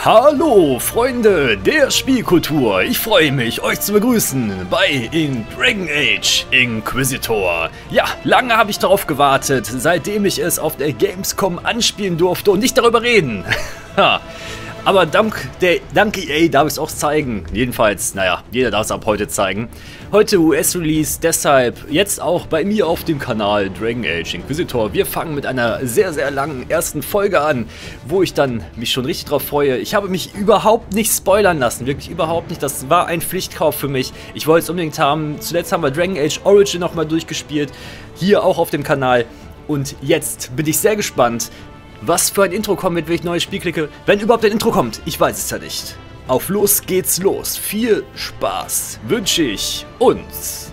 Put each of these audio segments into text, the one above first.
Hallo Freunde der Spielkultur, ich freue mich euch zu begrüßen bei in Dragon Age Inquisitor. Ja, lange habe ich darauf gewartet, seitdem ich es auf der Gamescom anspielen durfte und nicht darüber reden. Aber dank EA darf ich es auch zeigen. Jedenfalls, naja, jeder darf es ab heute zeigen. Heute US-Release, deshalb jetzt auch bei mir auf dem Kanal Dragon Age Inquisitor. Wir fangen mit einer sehr, sehr langen ersten Folge an, wo ich dann mich schon richtig drauf freue. Ich habe mich überhaupt nicht spoilern lassen, wirklich überhaupt nicht. Das war ein Pflichtkauf für mich. Ich wollte es unbedingt haben. Zuletzt haben wir Dragon Age Origin nochmal durchgespielt, hier auch auf dem Kanal. Und jetzt bin ich sehr gespannt, was für ein Intro kommt, wenn ich neues Spiel klicke. Wenn überhaupt ein Intro kommt, ich weiß es ja nicht. Auf los geht's los. Viel Spaß wünsche ich uns.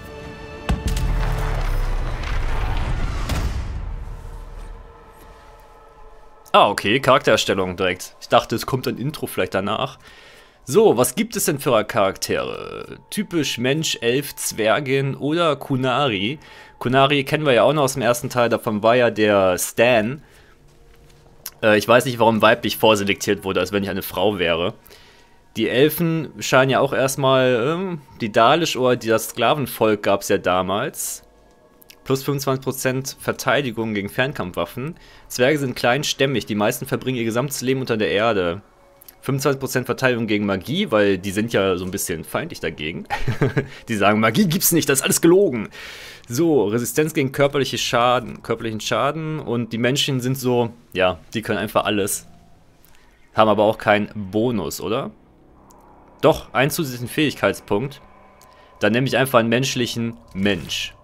Ah, okay, Charaktererstellung direkt. Ich dachte, es kommt ein Intro vielleicht danach. So, was gibt es denn für Charaktere? Typisch Mensch, Elf, Zwergin oder Qunari. Qunari kennen wir ja auch noch aus dem ersten Teil, davon war ja der Stan. Ich weiß nicht, warum weiblich vorselektiert wurde, als wenn ich eine Frau wäre. Die Elfen scheinen ja auch erstmal, die Dalish oder das Sklavenvolk gab es ja damals. Plus 25% Verteidigung gegen Fernkampfwaffen. Zwerge sind kleinstämmig, die meisten verbringen ihr gesamtes Leben unter der Erde. 25% Verteidigung gegen Magie, weil die sind ja so ein bisschen feindlich dagegen. Die sagen, Magie gibt's nicht, das ist alles gelogen. So, Resistenz gegen körperlichen Schaden und die Menschen sind so, ja, die können einfach alles. Haben aber auch keinen Bonus, oder? Doch, einen zusätzlichen Fähigkeitspunkt. Dann nehme ich einfach einen menschlichen Mensch.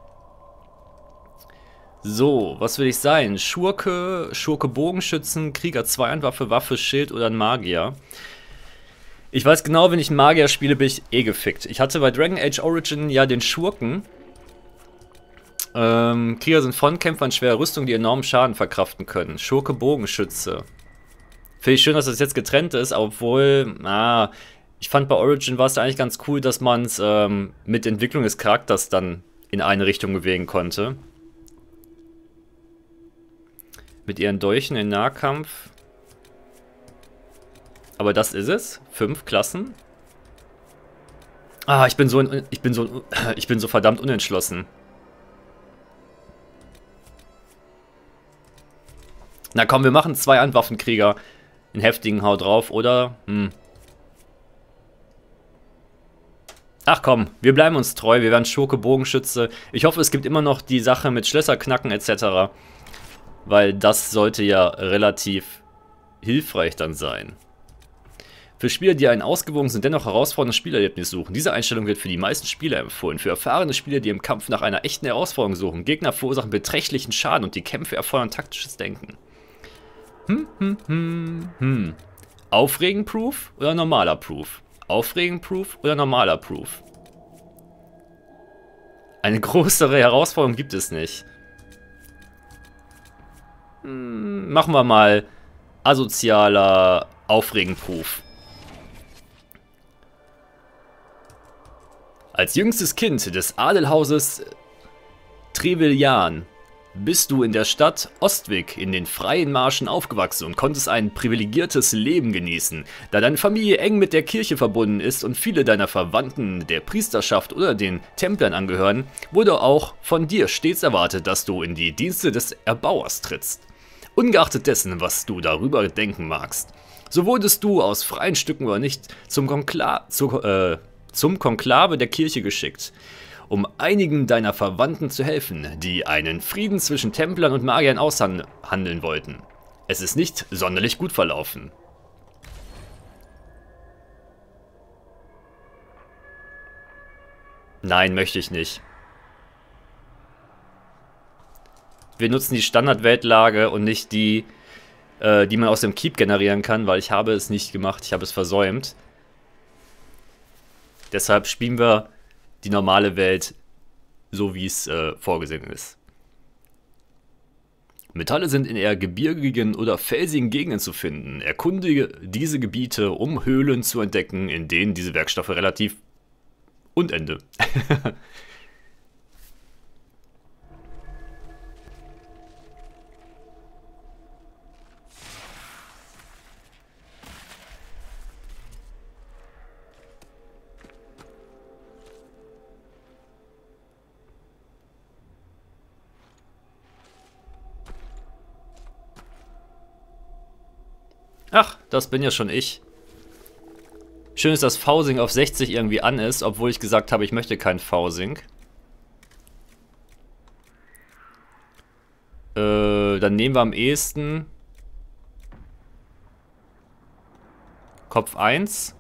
So, was will ich sein? Schurke, Bogenschützen, Krieger, Zweihandwaffe, Waffe, Schild oder ein Magier. Ich weiß genau, wenn ich einen Magier spiele, bin ich eh gefickt. Ich hatte bei Dragon Age Origin ja den Schurken. Krieger sind Frontkämpfer in schwerer Rüstung, die enormen Schaden verkraften können. Schurke, Bogenschütze. Finde ich schön, dass das jetzt getrennt ist, obwohl, ich fand bei Origin war es eigentlich ganz cool, dass man es mit Entwicklung des Charakters dann in eine Richtung bewegen konnte. Mit ihren Dolchen in Nahkampf. Aber das ist es. 5 Klassen. Ich bin so verdammt unentschlossen. Na komm, wir machen 2 Handwaffenkrieger in heftigen Hau drauf, oder? Ach komm, wir bleiben uns treu, wir werden Schurke, Bogenschütze. Ich hoffe, es gibt immer noch die Sache mit Schlösser knacken etc. Weil das sollte ja relativ hilfreich dann sein. Für Spieler, die ein ausgewogenes und dennoch herausforderndes Spielerlebnis suchen, diese Einstellung wird für die meisten Spieler empfohlen. Für erfahrene Spieler, die im Kampf nach einer echten Herausforderung suchen, Gegner verursachen beträchtlichen Schaden und die Kämpfe erfordern taktisches Denken. Aufregen-Proof oder normaler Proof? Aufregen-Proof oder normaler Proof? Eine größere Herausforderung gibt es nicht. Machen wir mal asozialer Aufregen-Proof. Als jüngstes Kind des Adelhauses Trevelyan bist du in der Stadt Ostwick in den freien Marschen aufgewachsen und konntest ein privilegiertes Leben genießen. Da deine Familie eng mit der Kirche verbunden ist und viele deiner Verwandten der Priesterschaft oder den Templern angehören, wurde auch von dir stets erwartet, dass du in die Dienste des Erbauers trittst. Ungeachtet dessen, was du darüber denken magst. So wurdest du aus freien Stücken oder nicht zum Konklave der Kirche geschickt, um einigen deiner Verwandten zu helfen, die einen Frieden zwischen Templern und Magiern aushandeln wollten. Es ist nicht sonderlich gut verlaufen. Nein, möchte ich nicht. Wir nutzen die Standardweltlage und nicht die, die man aus dem Keep generieren kann, weil ich habe es nicht gemacht, ich habe es versäumt. Deshalb spielen wir die normale Welt, so wie es vorgesehen ist. Metalle sind in eher gebirgigen oder felsigen Gegenden zu finden. Erkundige diese Gebiete, um Höhlen zu entdecken, in denen diese Werkstoffe relativ... Und Ende. Ach, das bin ja schon ich. Schön ist, dass Fousing auf 60 irgendwie an ist, obwohl ich gesagt habe, ich möchte kein Fousing. Dann nehmen wir am ehesten Kopf 1.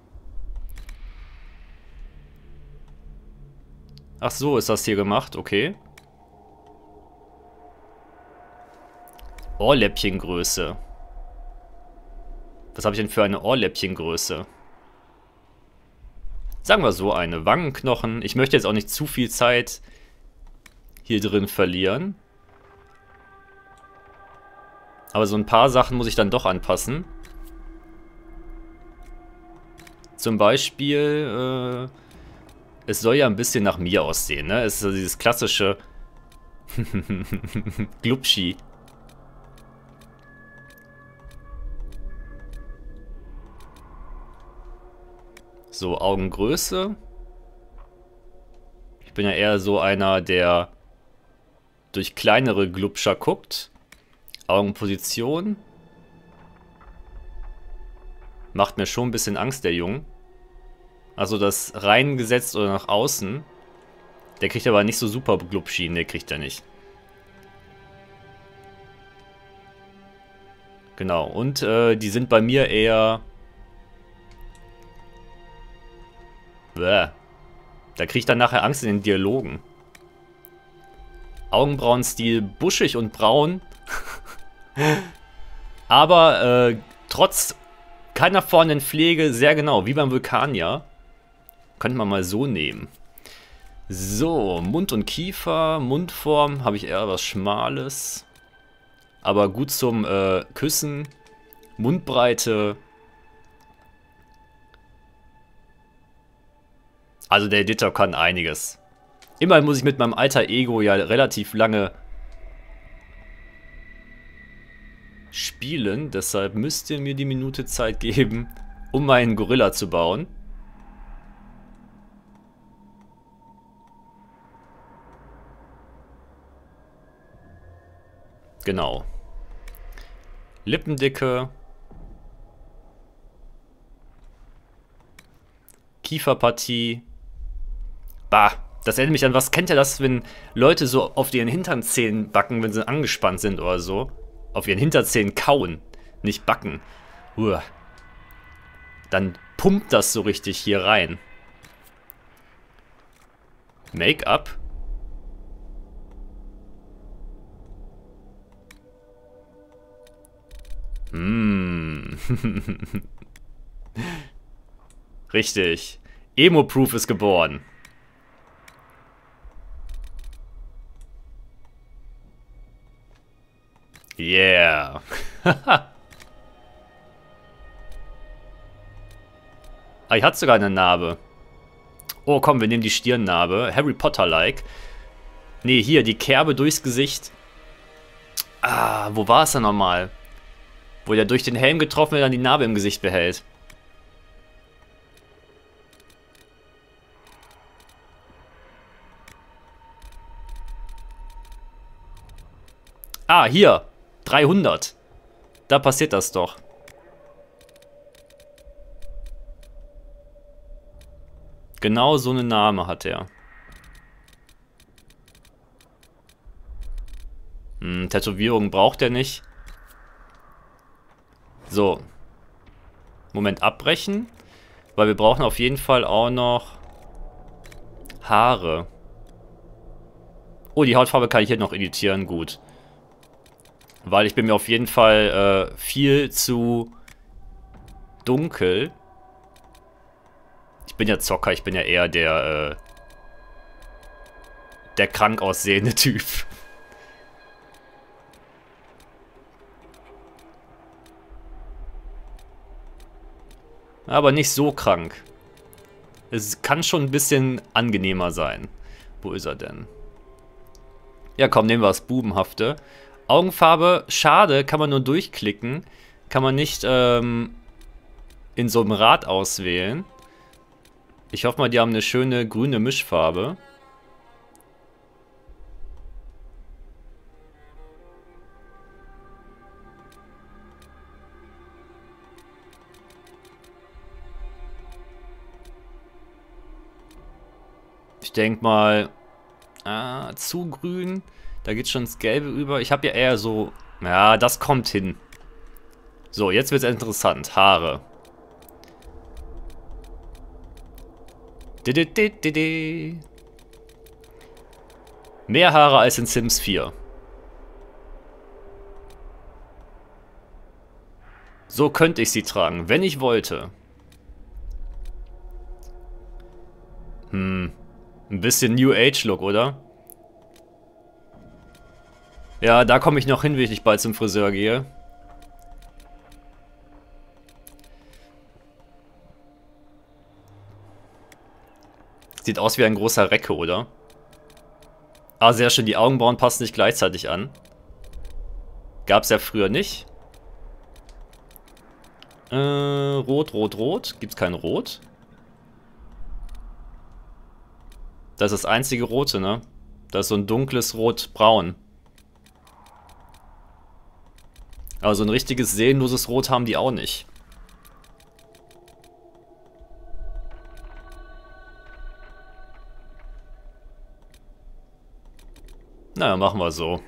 Ach so, ist das hier gemacht, okay. Ohrläppchengröße. Was habe ich denn für eine Ohrläppchengröße? Sagen wir so eine. Wangenknochen. Ich möchte jetzt auch nicht zu viel Zeit hier drin verlieren. Aber so ein paar Sachen muss ich dann doch anpassen. Zum Beispiel, es soll ja ein bisschen nach mir aussehen, ne? Es ist also dieses klassische Glubschi. So, Augengröße. Ich bin ja eher so einer, der durch kleinere Glubscher guckt. Augenposition. Macht mir schon ein bisschen Angst, der Junge. Also das reingesetzt oder nach außen. Der kriegt aber nicht so super Glubschi. Ne, kriegt er nicht. Genau, und die sind bei mir eher... Bäh. Da kriege ich dann nachher Angst in den Dialogen. Augenbrauenstil buschig und braun. Aber trotz keiner vorhandenen Pflege sehr genau, wie beim Vulkanier. Könnte man mal so nehmen. So, Mund und Kiefer, Mundform habe ich eher was Schmales. Aber gut zum Küssen. Mundbreite. Also der Editor kann einiges. Immerhin muss ich mit meinem alter Ego ja relativ lange spielen. Deshalb müsst ihr mir die Minute Zeit geben, um meinen Gorilla zu bauen. Genau. Lippendicke. Kieferpartie. Bah, das erinnert mich an, was kennt ihr das, wenn Leute so auf ihren Hinternzähnen backen, wenn sie angespannt sind oder so? Auf ihren Hinterzähnen kauen, nicht backen. Uah. Dann pumpt das so richtig hier rein. Make-up. Richtig. Emo-Proof ist geboren. Yeah. Ah, ich hatte sogar eine Narbe. Oh, komm, wir nehmen die Stirnnarbe. Harry Potter-like. Nee, hier, die Kerbe durchs Gesicht. Ah, wo war es denn nochmal? Wo der durch den Helm getroffen wird, dann die Narbe im Gesicht behält. Ah, hier. 300. Da passiert das doch. Genau so eine Name hat er. Tätowierung braucht er nicht. So. Moment, abbrechen. Weil wir brauchen auf jeden Fall auch noch Haare. Oh, die Hautfarbe kann ich hier noch editieren. Gut. Weil ich bin mir auf jeden Fall viel zu dunkel. Ich bin ja Zocker, ich bin ja eher der krank aussehende Typ. Aber nicht so krank. Es kann schon ein bisschen angenehmer sein. Wo ist er denn? Ja, komm, nehmen wir das Bubenhafte. Augenfarbe, schade, kann man nur durchklicken. Kann man nicht in so einem Rad auswählen. Ich hoffe mal, die haben eine schöne grüne Mischfarbe. Ich denke mal, zu grün. Da geht schon ins Gelbe über. Ich habe ja eher so, ja, das kommt hin. So, jetzt wird es interessant. Haare. Mehr Haare als in Sims 4. So könnte ich sie tragen, wenn ich wollte. Ein bisschen New Age Look, oder? Ja, da komme ich noch hin, wenn ich bald zum Friseur gehe. Sieht aus wie ein großer Recke, oder? Ah, sehr schön, die Augenbrauen passen nicht gleichzeitig an. Gab's ja früher nicht. Rot, rot, rot. Gibt's kein Rot? Das ist das einzige Rote, ne? Das ist so ein dunkles Rot-Braun. Aber so ein richtiges seelenloses Rot haben die auch nicht. Naja, machen wir so.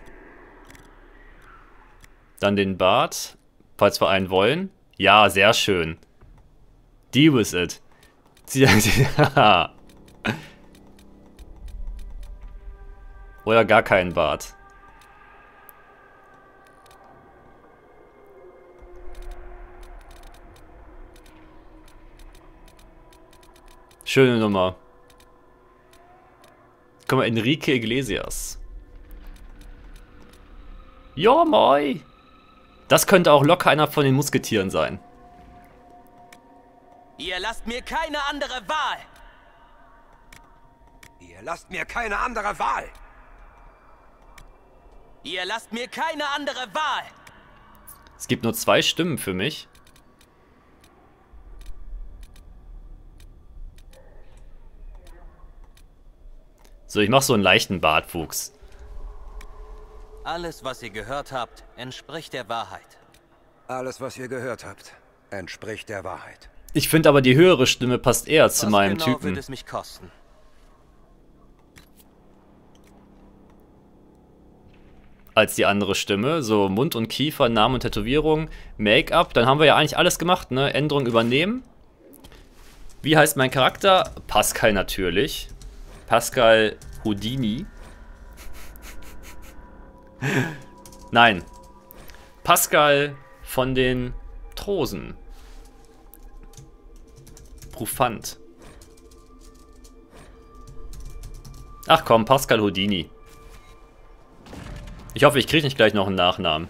Dann den Bart, falls wir einen wollen. Ja, sehr schön. Deal with it. Oder gar keinen Bart. Schöne Nummer. Guck mal, Enrique Iglesias. Ja, moi. Das könnte auch locker einer von den Musketieren sein. Ihr lasst mir keine andere Wahl. Ihr lasst mir keine andere Wahl. Ihr lasst mir keine andere Wahl. Es gibt nur 2 Stimmen für mich. So, ich mache so einen leichten Bartwuchs. Alles, was ihr gehört habt, entspricht der Wahrheit. Alles, was ihr gehört habt, entspricht der Wahrheit. Ich finde aber, die höhere Stimme passt eher zu Was meinem genau Typen. wird es mich kosten? Als die andere Stimme. So Mund und Kiefer, Name und Tätowierung, Make-up. Dann haben wir ja eigentlich alles gemacht, ne? Änderung übernehmen. Wie heißt mein Charakter? Pascal natürlich. Pascal Houdini. Nein. Pascal von den Trosen. Profant. Ach komm, Pascal Houdini. Ich hoffe, ich kriege nicht gleich noch einen Nachnamen.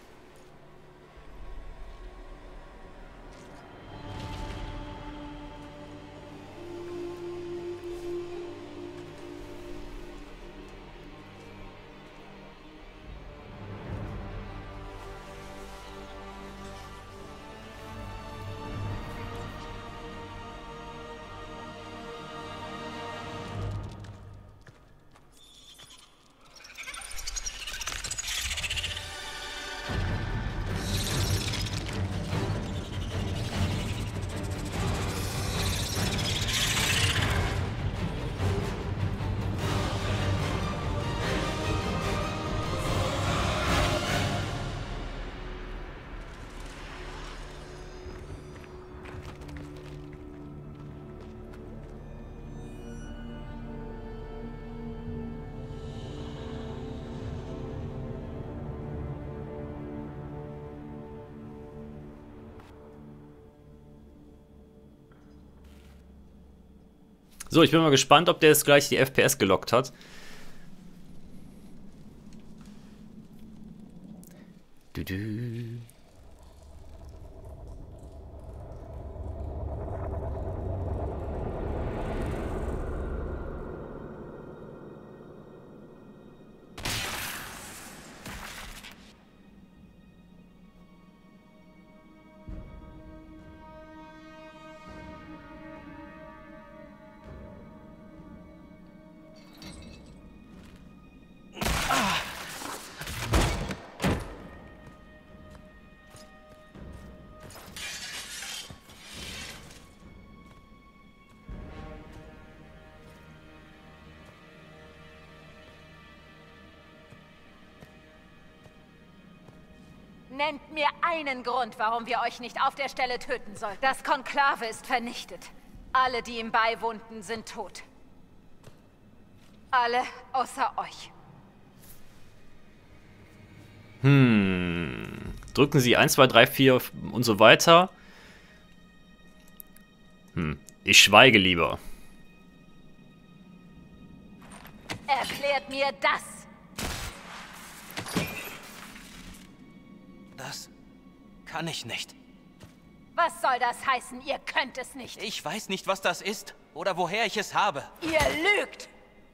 So, ich bin mal gespannt, ob der jetzt gleich die FPS gelockt hat. Nennt mir einen Grund, warum wir euch nicht auf der Stelle töten sollten. Das Konklave ist vernichtet. Alle, die ihm beiwohnten, sind tot. Alle außer euch. Drücken Sie 1, 2, 3, 4 und so weiter. Ich schweige lieber. Erklärt mir das. Das kann ich nicht. Was soll das heißen? Ihr könnt es nicht. Ich weiß nicht, was das ist oder woher ich es habe. Ihr lügt.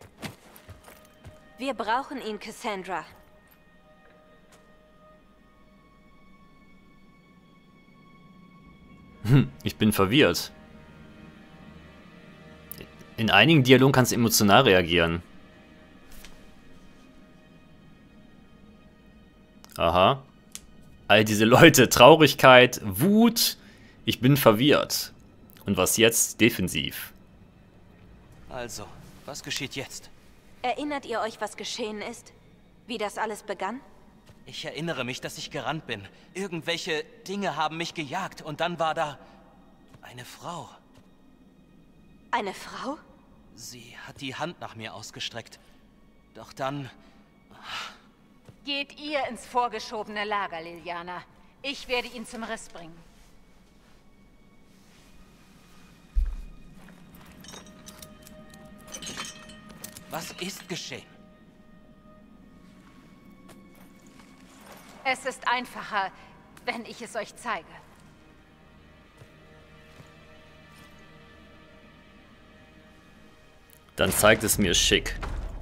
Wir brauchen ihn, Cassandra. Ich bin verwirrt. In einigen Dialogen kannst du emotional reagieren. Aha. All diese Leute, Traurigkeit, Wut. Ich bin verwirrt. Und was jetzt? Defensiv. Also, was geschieht jetzt? Erinnert ihr euch, was geschehen ist? Wie das alles begann? Ich erinnere mich, dass ich gerannt bin. Irgendwelche Dinge haben mich gejagt und dann war da eine Frau. Eine Frau? Sie hat die Hand nach mir ausgestreckt. Doch dann... Geht ihr ins vorgeschobene Lager, Liliana. Ich werde ihn zum Riss bringen. Was ist geschehen? Es ist einfacher, wenn ich es euch zeige. Dann zeigt es mir schick.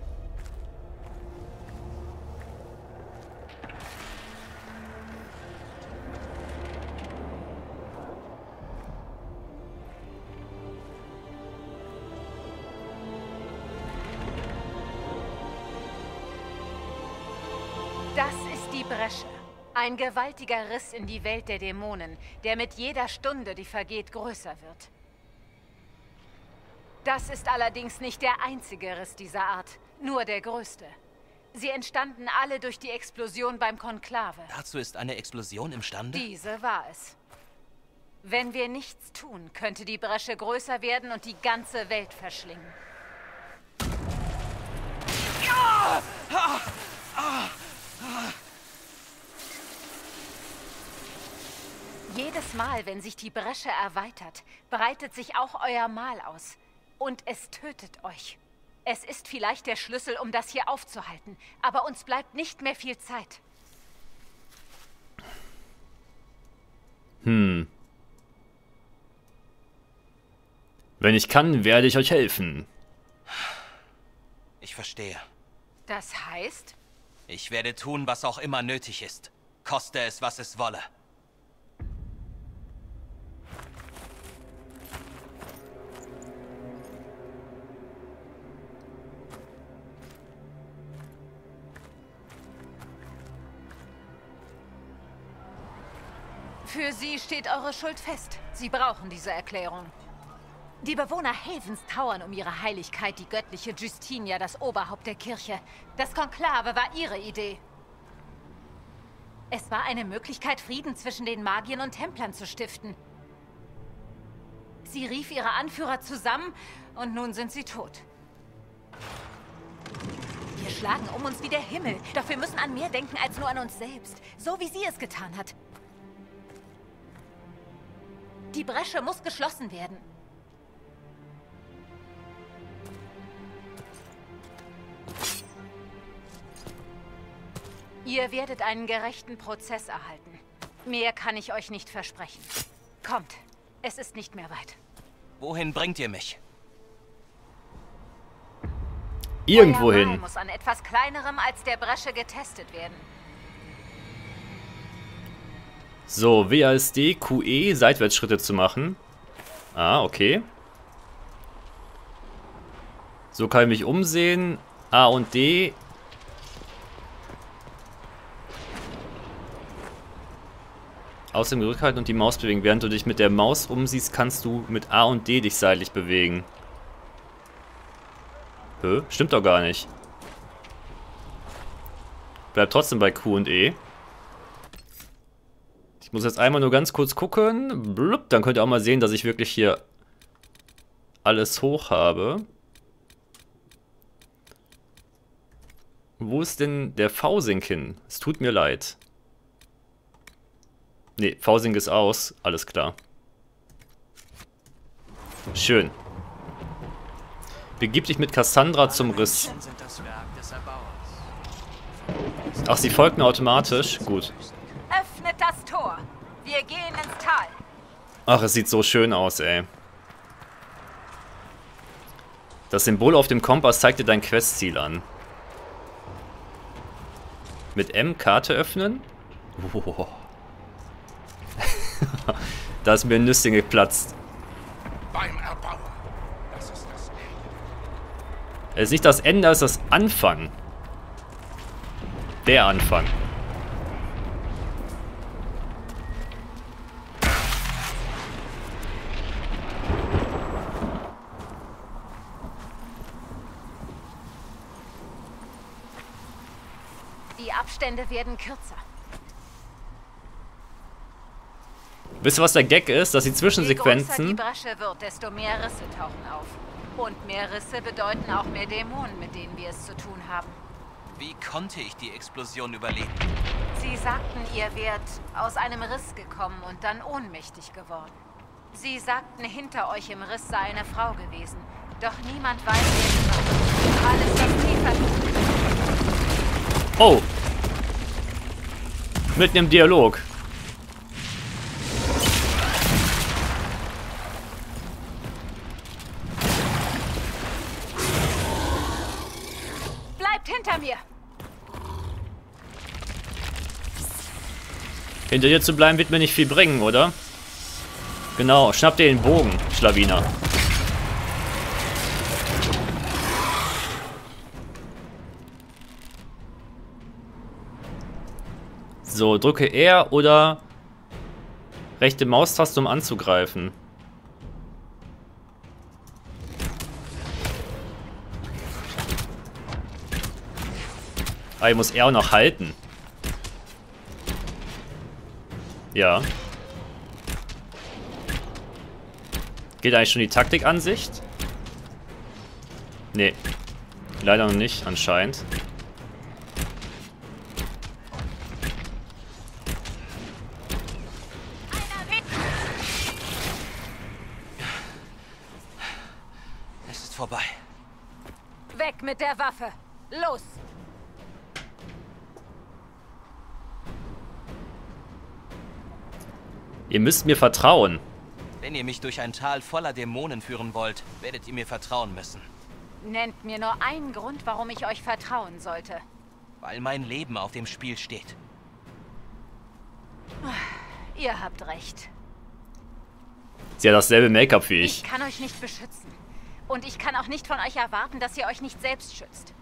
Das ist die Bresche. Ein gewaltiger Riss in die Welt der Dämonen, der mit jeder Stunde, die vergeht, größer wird. Das ist allerdings nicht der einzige Riss dieser Art, nur der größte. Sie entstanden alle durch die Explosion beim Konklave. Dazu ist eine Explosion imstande? Diese war es. Wenn wir nichts tun, könnte die Bresche größer werden und die ganze Welt verschlingen. Jedes Mal, wenn sich die Bresche erweitert, breitet sich auch euer Mal aus. Und es tötet euch. Es ist vielleicht der Schlüssel, um das hier aufzuhalten. Aber uns bleibt nicht mehr viel Zeit. Wenn ich kann, werde ich euch helfen. Ich verstehe. Das heißt? Ich werde tun, was auch immer nötig ist. Koste es, was es wolle. Für sie steht eure Schuld fest. Sie brauchen diese Erklärung. Die Bewohner Havens trauern um ihre Heiligkeit, die göttliche Justinia, das Oberhaupt der Kirche. Das Konklave war ihre Idee. Es war eine Möglichkeit, Frieden zwischen den Magiern und Templern zu stiften. Sie rief ihre Anführer zusammen und nun sind sie tot. Wir schlagen um uns wie der Himmel, doch wir müssen an mehr denken als nur an uns selbst, so wie sie es getan hat. Die Bresche muss geschlossen werden. Ihr werdet einen gerechten Prozess erhalten. Mehr kann ich euch nicht versprechen. Kommt, es ist nicht mehr weit. Wohin bringt ihr mich? Irgendwo Euer Mal hin. muss an etwas Kleinerem als der Bresche getestet werden. So, WASD, QE, Seitwärtsschritte zu machen. Ah, okay. So kann ich mich umsehen. A und D. Außerdem Rückhalten und die Maus bewegen. Während du dich mit der Maus umsiehst, kannst du mit A und D dich seitlich bewegen. Stimmt doch gar nicht. Bleib trotzdem bei Q und E. Ich muss jetzt einmal nur ganz kurz gucken. Blub, dann könnt ihr auch mal sehen, dass ich wirklich hier alles hoch habe. Wo ist denn der Fausing hin? Es tut mir leid. Ne, Fausing ist aus. Alles klar. Schön. Begib dich mit Cassandra zum Riss. Ach, sie folgt mir automatisch? Gut. Öffnet das Tor. Wir gehen ins Tal. Ach, es sieht so schön aus, ey. Das Symbol auf dem Kompass zeigt dir dein Questziel an. Mit M Karte öffnen? Oh. Da ist mir ein Nüsschen geplatzt. Beim Erbauer. Das ist das Ende. Es ist nicht das Ende, es ist das Anfang. Der Anfang. Die Abstände werden kürzer. Wisst ihr, was der Gag ist? Dass die Je größer die Zwischensequenzen... Bresche wird, desto mehr Risse tauchen auf. Und mehr Risse bedeuten auch mehr Dämonen, mit denen wir es zu tun haben. Wie konnte ich die Explosion überleben? Sie sagten, ihr wärt aus einem Riss gekommen und dann ohnmächtig geworden. Sie sagten, hinter euch im Riss sei eine Frau gewesen. Doch niemand weiß, wer sie war. Alles, was tiefer... Oh! Mitten im Dialog. Bleibt hinter mir! Hinter dir zu bleiben wird mir nicht viel bringen, oder? Genau, schnapp dir den Bogen, Schlawiner. So, drücke R oder rechte Maustaste, um anzugreifen. Ah, ich muss R auch noch halten. Ja. Geht eigentlich schon die Taktikansicht? Nee. Leider noch nicht, anscheinend. Es ist vorbei. Weg mit der Waffe! Los! Ihr müsst mir vertrauen. Wenn ihr mich durch ein Tal voller Dämonen führen wollt, werdet ihr mir vertrauen müssen. Nennt mir nur einen Grund, warum ich euch vertrauen sollte. Weil mein Leben auf dem Spiel steht. Ihr habt recht. Sie hat dasselbe Make-up wie ich. Ich kann euch nicht beschützen. Und ich kann auch nicht von euch erwarten, dass ihr euch nicht selbst schützt.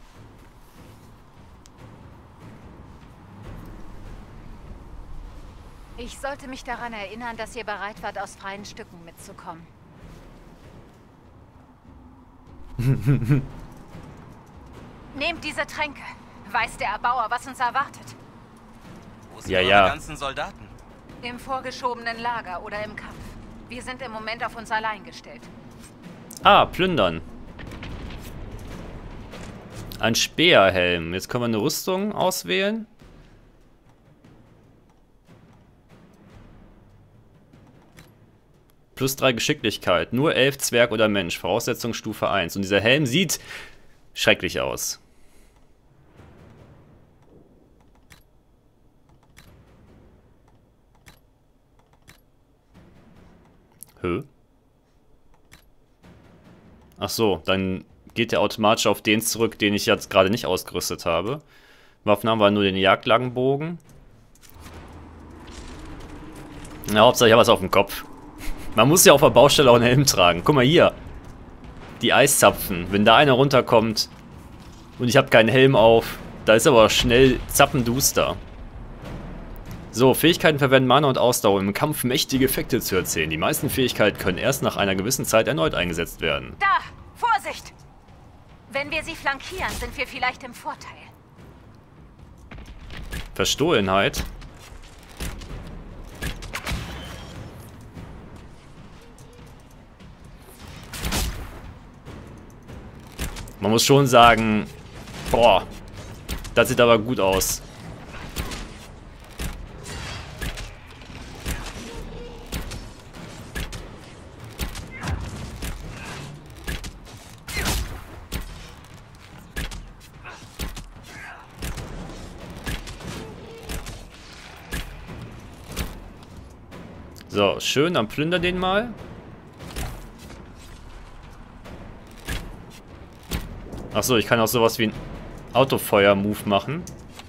Ich sollte mich daran erinnern, dass ihr bereit wart, aus freien Stücken mitzukommen. Nehmt diese Tränke. Weiß der Erbauer, was uns erwartet? Wo sind Ja, eure ja. ganzen Soldaten? Im vorgeschobenen Lager oder im Kampf. Wir sind im Moment auf uns allein gestellt. Ah, plündern. Ein Speerhelm. Jetzt können wir eine Rüstung auswählen. Plus 3 Geschicklichkeit. Nur Elf, Zwerg oder Mensch. Voraussetzung Stufe 1. Und dieser Helm sieht schrecklich aus. Hö? Ach so, dann geht der automatisch auf den zurück, den ich jetzt gerade nicht ausgerüstet habe. Waffen haben wir nur den Jagdlangenbogen. Na, Hauptsache ich habe was auf dem Kopf. Man muss ja auf der Baustelle auch einen Helm tragen. Guck mal hier. Die Eiszapfen. Wenn da einer runterkommt und ich habe keinen Helm auf, da ist aber schnell zappenduster. So, Fähigkeiten verwenden Mana und Ausdauer, um im Kampf mächtige Effekte zu erzielen. Die meisten Fähigkeiten können erst nach einer gewissen Zeit erneut eingesetzt werden. Da! Vorsicht! Wenn wir sie flankieren, sind wir vielleicht im Vorteil. Verstohlenheit. Man muss schon sagen, boah, das sieht aber gut aus. So, schön, dann plünder den mal. Achso, ich kann auch sowas wie ein Autofeuer-Move machen.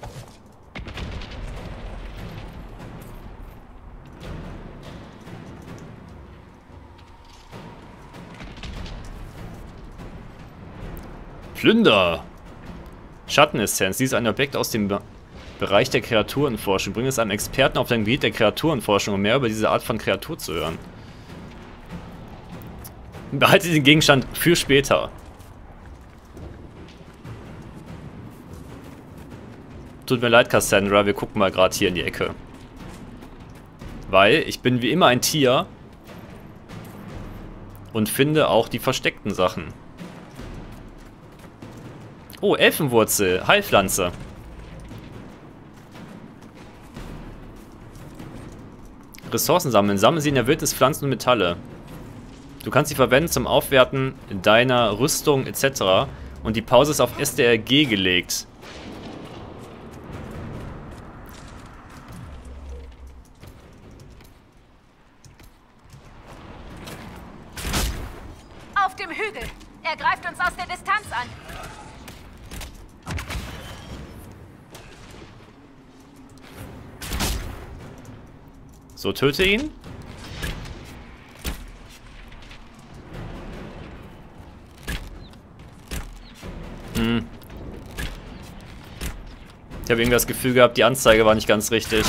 Plünder! Schattenessenz. Dies ist ein Objekt aus dem Bereich der Kreaturenforschung. Bring es einem Experten auf dem Gebiet der Kreaturenforschung, um mehr über diese Art von Kreatur zu hören. Behalte den Gegenstand für später. Tut mir leid, Cassandra, wir gucken mal gerade hier in die Ecke. Weil ich bin wie immer ein Tier und finde auch die versteckten Sachen. Oh, Elfenwurzel, Heilpflanze. Ressourcen sammeln. Sammle sie in der Wildnis, Pflanzen und Metalle. Du kannst sie verwenden zum Aufwerten deiner Rüstung etc. Und die Pause ist auf SDRG gelegt. Auf dem Hügel. Er greift uns aus der Distanz an. So, töte ihn. Ich habe irgendwie das Gefühl gehabt, die Anzeige war nicht ganz richtig.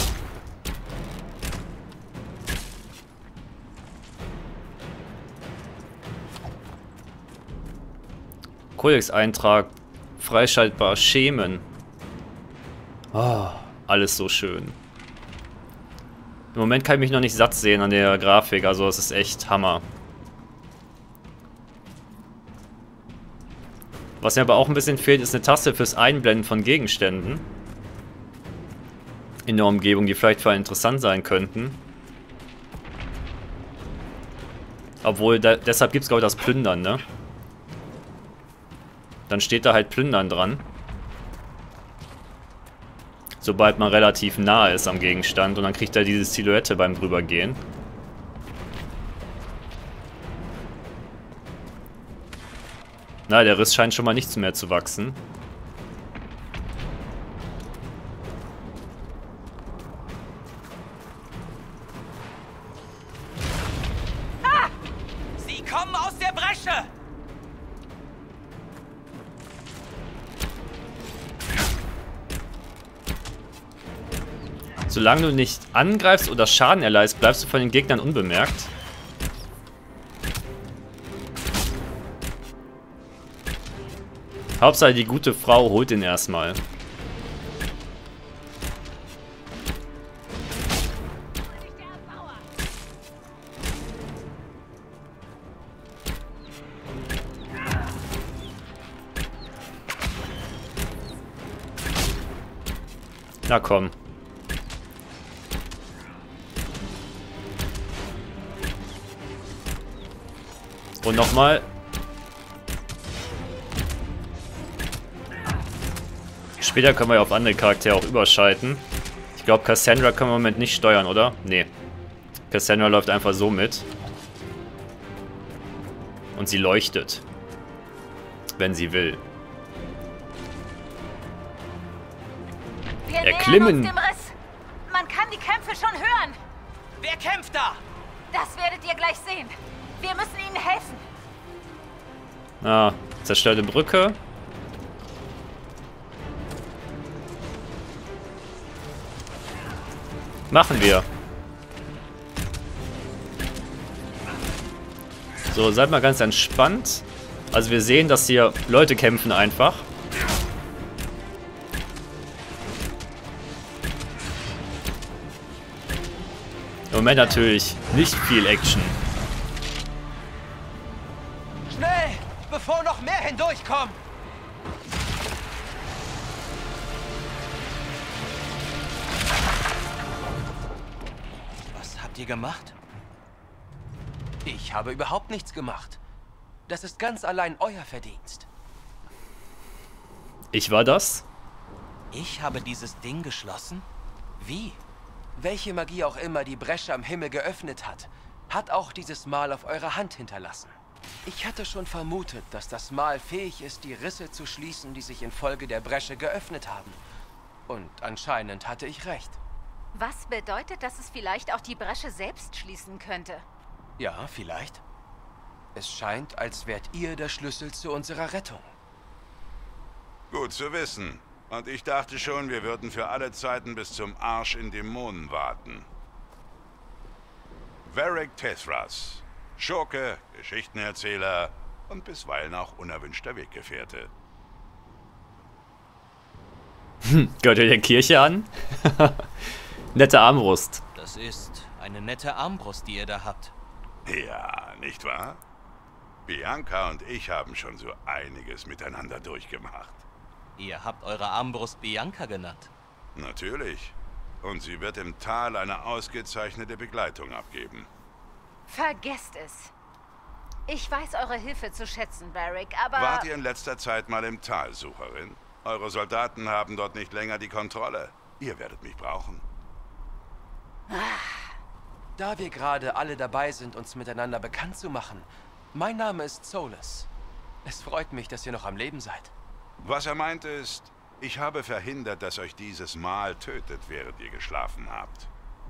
Kodex-Eintrag. Freischaltbar. Schemen. Oh, alles so schön. Im Moment kann ich mich noch nicht satt sehen an der Grafik, also es ist echt Hammer. Was mir aber auch ein bisschen fehlt, ist eine Taste fürs Einblenden von Gegenständen in der Umgebung, die vielleicht für einen interessant sein könnten. Obwohl, deshalb gibt es glaube ich das Plündern, ne? Dann steht da halt Plündern dran. Sobald man relativ nah ist am Gegenstand und dann kriegt er diese Silhouette beim drübergehen. Na, der Riss scheint schon mal nichts mehr zu wachsen. Ah! Sie kommen aus der Bresche! Solange du nicht angreifst oder Schaden erleidest, bleibst du von den Gegnern unbemerkt. Hauptsache die gute Frau holt ihn erstmal. Na komm. Und nochmal. Später können wir ja auf andere Charaktere auch überschalten. Ich glaube, Cassandra können wir im Moment nicht steuern, oder? Nee. Cassandra läuft einfach so mit. Und sie leuchtet. Wenn sie will. Wir Erklimmen. nähern uns dem Riss. Man kann die Kämpfe schon hören. Wer kämpft da? Das werdet ihr gleich sehen. Wir müssen ihnen helfen. Ah, zerstörte Brücke. Machen wir. So, seid mal ganz entspannt. Also wir sehen, dass hier Leute kämpfen einfach. Im Moment natürlich nicht viel Action. Schnell, bevor noch mehr hindurchkommen! habt ihr gemacht? Ich habe überhaupt nichts gemacht. Das ist ganz allein euer Verdienst. Ich war das? Ich habe dieses Ding geschlossen? Wie? Welche Magie auch immer die Bresche am Himmel geöffnet hat, hat auch dieses Mal auf eurer Hand hinterlassen. Ich hatte schon vermutet, dass das Mal fähig ist, die Risse zu schließen, die sich infolge der Bresche geöffnet haben. Und anscheinend hatte ich recht. Was bedeutet, dass es vielleicht auch die Bresche selbst schließen könnte? Ja, vielleicht. Es scheint, als wärt ihr der Schlüssel zu unserer Rettung. Gut zu wissen. Und ich dachte schon, wir würden für alle Zeiten bis zum Arsch in Dämonen warten. Varric Tethras. Schurke, Geschichtenerzähler und bisweilen auch unerwünschter Weggefährte. Gehört ihr der Kirche an? Nette Armbrust. Das ist eine nette Armbrust, die ihr da habt. Ja, nicht wahr? Bianca und ich haben schon so einiges miteinander durchgemacht. Ihr habt eure Armbrust Bianca genannt. Natürlich. Und sie wird im Tal eine ausgezeichnete Begleitung abgeben. Vergesst es. Ich weiß eure Hilfe zu schätzen, Varric, aber... Wart ihr in letzter Zeit mal im Tal, Sucherin? Eure Soldaten haben dort nicht länger die Kontrolle. Ihr werdet mich brauchen. Da wir gerade alle dabei sind, uns miteinander bekannt zu machen. Mein Name ist Solas. Es freut mich, dass ihr noch am Leben seid. Was er meinte ist, ich habe verhindert, dass euch dieses Mal tötet, während ihr geschlafen habt.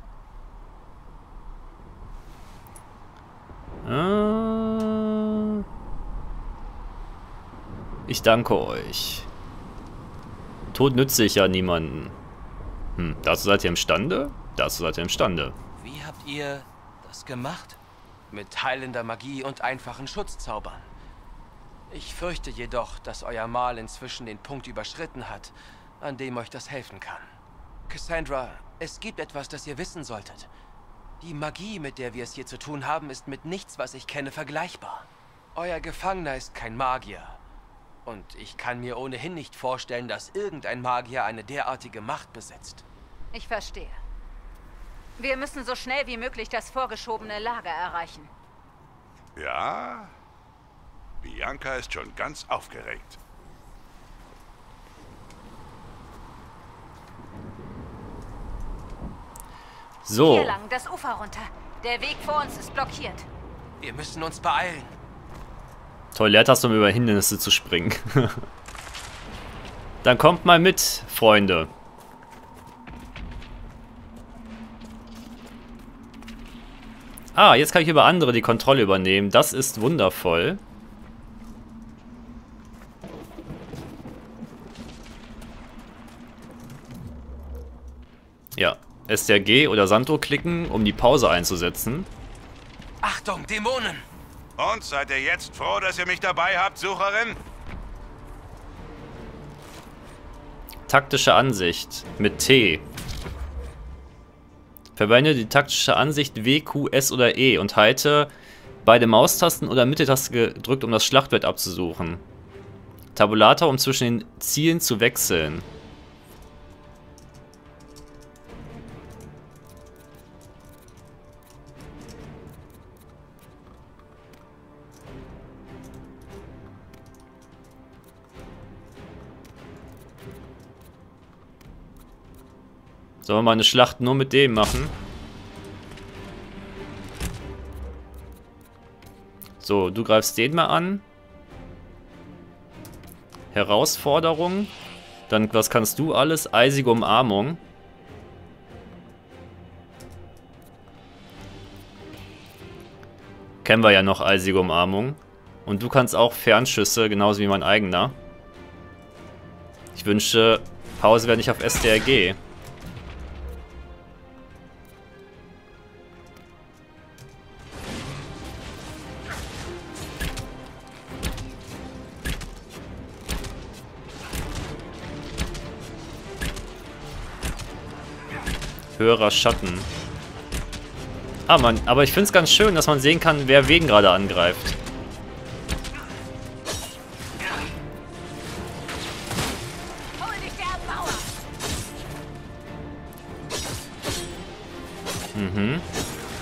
Ich danke euch. Tod nütze ich ja niemanden. Dazu seid ihr imstande? Dazu seid ihr imstande. Wie habt ihr das gemacht? Mit heilender Magie und einfachen Schutzzaubern. Ich fürchte jedoch, dass euer Mal inzwischen den Punkt überschritten hat, an dem euch das helfen kann. Cassandra, es gibt etwas, das ihr wissen solltet. Die Magie, mit der wir es hier zu tun haben, ist mit nichts, was ich kenne, vergleichbar. Euer Gefangener ist kein Magier. Und ich kann mir ohnehin nicht vorstellen, dass irgendein Magier eine derartige Macht besitzt. Ich verstehe. Wir müssen so schnell wie möglich das vorgeschobene Lager erreichen. Ja? Bianca ist schon ganz aufgeregt. So. Hier lang, das Ufer runter. Der Weg vor uns ist blockiert. Wir müssen uns beeilen. Toll, lernt das, um über Hindernisse zu springen. Dann kommt mal mit, Freunde. Ah, jetzt kann ich über andere die Kontrolle übernehmen. Das ist wundervoll. Ja, STRG oder Sandro klicken, um die Pause einzusetzen. Achtung, Dämonen! Und seid ihr jetzt froh, dass ihr mich dabei habt, Sucherin? Taktische Ansicht mit T. Verwende die taktische Ansicht W, Q, S oder E und halte beide Maustasten oder Mitteltaste gedrückt, um das Schlachtfeld abzusuchen. Tabulator, um zwischen den Zielen zu wechseln. Sollen wir mal eine Schlacht nur mit dem machen? So, du greifst den mal an. Herausforderung. Dann, was kannst du alles? Eisige Umarmung. Kennen wir ja noch, eisige Umarmung. Und du kannst auch Fernschüsse, genauso wie mein eigener. Ich wünsche, Pause wäre nicht auf STRG. Höherer Schatten. Ah, Mann, aber ich finde es ganz schön, dass man sehen kann, wer wen gerade angreift. Hol dich der Erbauer!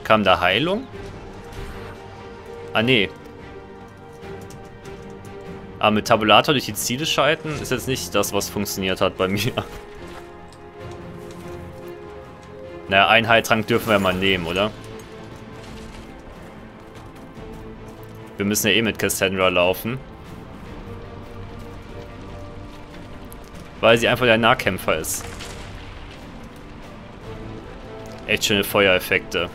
Kam da Heilung? Ah, nee. Aber mit Tabulator durch die Ziele schalten ist jetzt nicht das, was funktioniert hat bei mir. Naja, einen Heiltrank dürfen wir mal nehmen, oder? Wir müssen ja eh mit Cassandra laufen. Weil sie einfach der Nahkämpfer ist. Echt schöne Feuereffekte.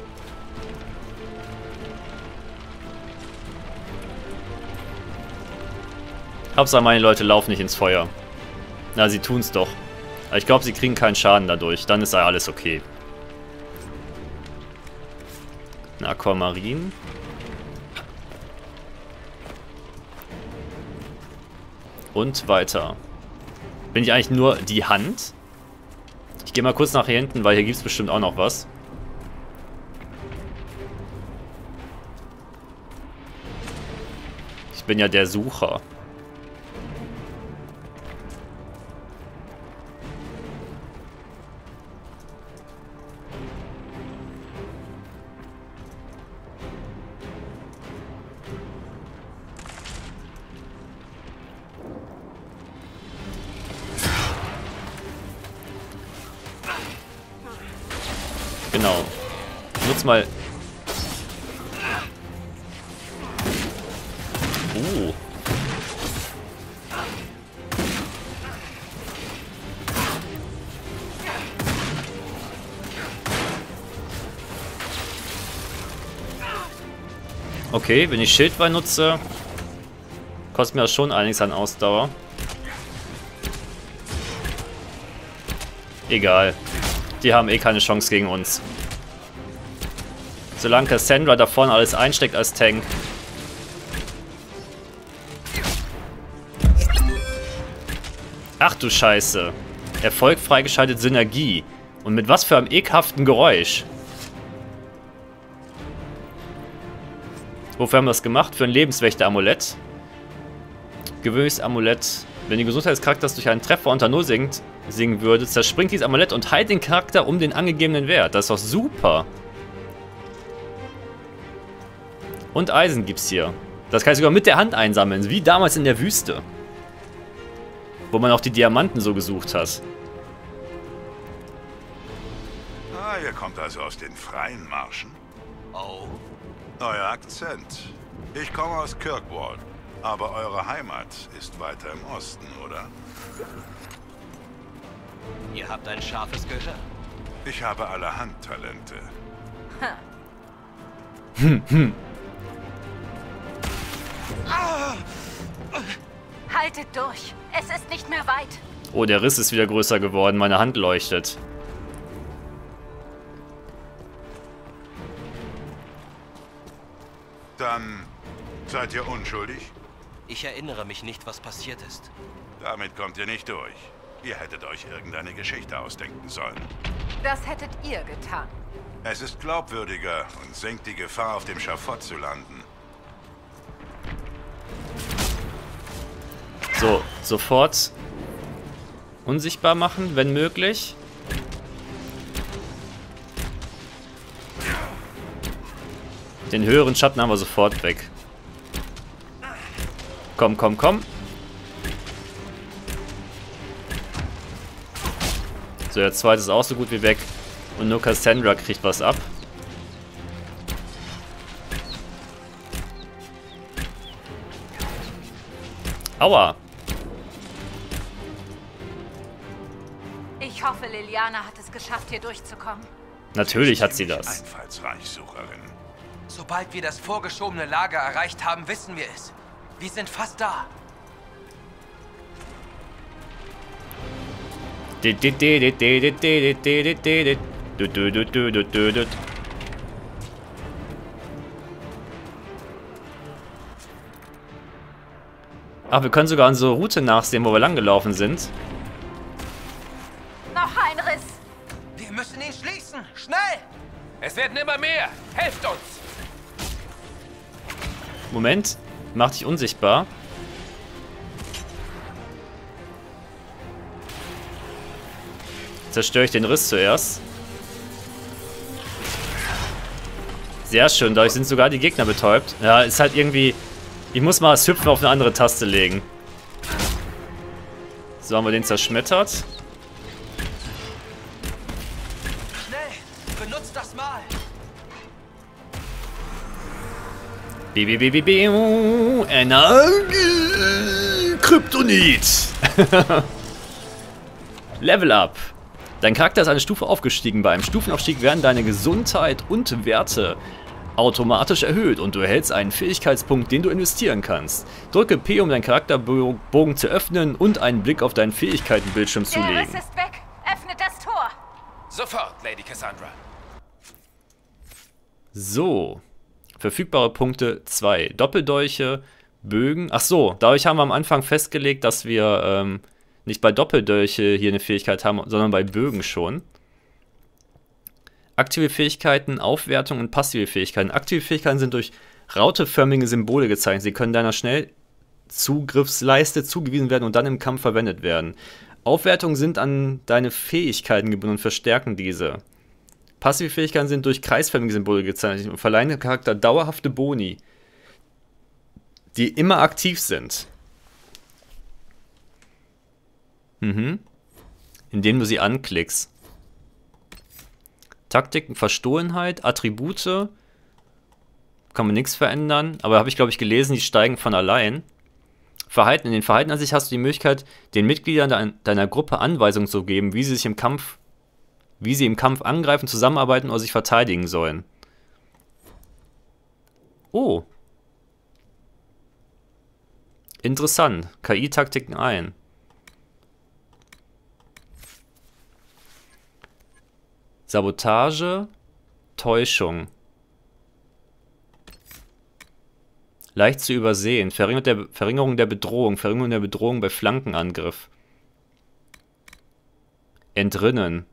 Hauptsache meine Leute laufen nicht ins Feuer. Na, sie tun's doch. Aber ich glaube, sie kriegen keinen Schaden dadurch. Dann ist ja alles okay. Ein Aquamarin. Und weiter. Bin ich eigentlich nur die Hand? Ich gehe mal kurz nach hier hinten, weil hier gibt es bestimmt auch noch was. Ich bin ja der Sucher. Genau. Nutz mal. Okay, wenn ich Schildbein nutze, kostet mir das schon einiges an Ausdauer. Egal. Die haben eh keine Chance gegen uns. Solange Cassandra da vorne alles einsteckt als Tank. Ach du Scheiße. Erfolg freigeschaltet Synergie. Und mit was für einem ekelhaften Geräusch. Wofür haben wir das gemacht? Für ein Lebenswächter-Amulett. Gewöhnliches Amulett. Wenn die Gesundheit des Charakters durch einen Treffer unter 0 singen würde, zerspringt dieses Amulett und heilt den Charakter um den angegebenen Wert. Das ist doch super. Und Eisen gibt's hier. Das kann ich sogar mit der Hand einsammeln, wie damals in der Wüste. Wo man auch die Diamanten so gesucht hat. Ah, ihr kommt also aus den freien Marschen? Oh. Euer Akzent. Ich komme aus Kirkwall. Aber eure Heimat ist weiter im Osten, oder? Ihr habt ein scharfes Gehör. Ich habe allerhand Talente. Haltet durch. Es ist nicht mehr weit. Oh, der Riss ist wieder größer geworden. Meine Hand leuchtet. Dann seid ihr unschuldig? Ich erinnere mich nicht, was passiert ist. Damit kommt ihr nicht durch. Ihr hättet euch irgendeine Geschichte ausdenken sollen. Das hättet ihr getan. Es ist glaubwürdiger und senkt die Gefahr, auf dem Schafott zu landen. So, sofort unsichtbar machen, wenn möglich. Den höheren Schatten haben wir sofort weg. Komm, komm, komm. So, der zweite ist auch so gut wie weg. Und nur Cassandra kriegt was ab. Aua. Ich hoffe, Liliana hat es geschafft, hier durchzukommen. Natürlich hat sie das. Einfallsreich, Sucherin. Sobald wir das vorgeschobene Lager erreicht haben, wissen wir es. Wir sind fast da. Ach, wir können sogar unsere Route nachsehen, wo wir lang gelaufen sind. Noch ein Riss. Wir müssen ihn schließen. Schnell! Es werden immer mehr. Helft uns! Moment, mach dich unsichtbar. Zerstöre ich den Riss zuerst. Sehr schön, dadurch sind sogar die Gegner betäubt. Ja, ist halt irgendwie... Ich muss mal das Hüpfen auf eine andere Taste legen. So, haben wir den zerschmettert. Schnell, benutzt das Mal. Energie! Kryptonit! Level Up. Dein Charakter ist eine Stufe aufgestiegen. Bei einem Stufenaufstieg werden deine Gesundheit und Werte automatisch erhöht und du erhältst einen Fähigkeitspunkt, den du investieren kannst. Drücke P, um deinen Charakterbogen zu öffnen und einen Blick auf deinen Fähigkeitenbildschirm zu Der Riss legen. ist weg. Öffnet das Tor. Sofort, Lady Cassandra. So. Verfügbare Punkte 2. Doppeldolche, Bögen. Ach so, dadurch haben wir am Anfang festgelegt, dass wir nicht bei Doppeldolche hier eine Fähigkeit haben, sondern bei Bögen schon. Aktive Fähigkeiten, Aufwertung und passive Fähigkeiten. Aktive Fähigkeiten sind durch rauteförmige Symbole gezeichnet. Sie können deiner Schnellzugriffsleiste zugewiesen werden und dann im Kampf verwendet werden. Aufwertungen sind an deine Fähigkeiten gebunden und verstärken diese. Passive Fähigkeiten sind durch kreisförmige Symbole gezeichnet und verleihen dem Charakter dauerhafte Boni, die immer aktiv sind. Indem du sie anklickst. Taktiken, Verstohlenheit, Attribute. Kann man nichts verändern. Aber habe ich, glaube ich, gelesen, die steigen von allein. Verhalten. In den Verhalten an sich hast du die Möglichkeit, den Mitgliedern deiner Gruppe Anweisungen zu geben, wie sie im Kampf angreifen, zusammenarbeiten oder sich verteidigen sollen. Oh. Interessant. KI-Taktiken ein. Sabotage, Täuschung. Leicht zu übersehen. Verringerung der Bedrohung. Verringerung der Bedrohung bei Flankenangriff. Entrinnen.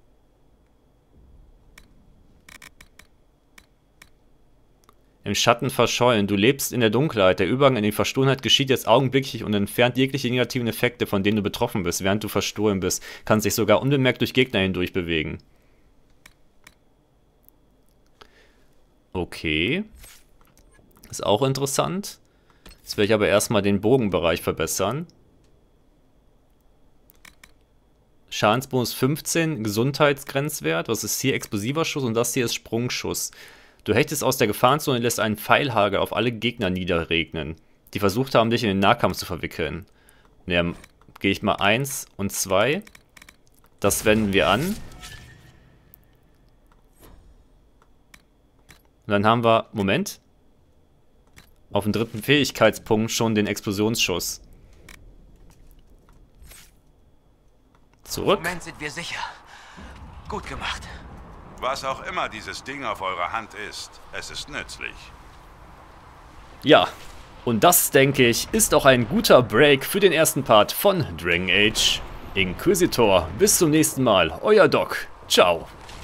Im Schatten verschollen. Du lebst in der Dunkelheit. Der Übergang in die Verstohlenheit geschieht jetzt augenblicklich und entfernt jegliche negativen Effekte, von denen du betroffen bist, während du verstohlen bist. Kannst dich sogar unbemerkt durch Gegner hindurch bewegen. Okay. Ist auch interessant. Jetzt werde ich aber erstmal den Bogenbereich verbessern. Schadensbonus 15, Gesundheitsgrenzwert. Was ist hier? Explosiver Schuss und das hier ist Sprungschuss. Du hechtest aus der Gefahrenzone und lässt einen Pfeilhagel auf alle Gegner niederregnen, die versucht haben, dich in den Nahkampf zu verwickeln. Ja, gehe ich mal 1 und 2. Das wenden wir an. Und dann haben wir, Moment, auf dem dritten Fähigkeitspunkt schon den Explosionsschuss. Zurück. Im Moment sind wir sicher. Gut gemacht. Was auch immer dieses Ding auf eurer Hand ist, es ist nützlich. Ja, und das, denke ich, ist auch ein guter Break für den ersten Part von Dragon Age Inquisitor. Bis zum nächsten Mal, euer Doc. Ciao.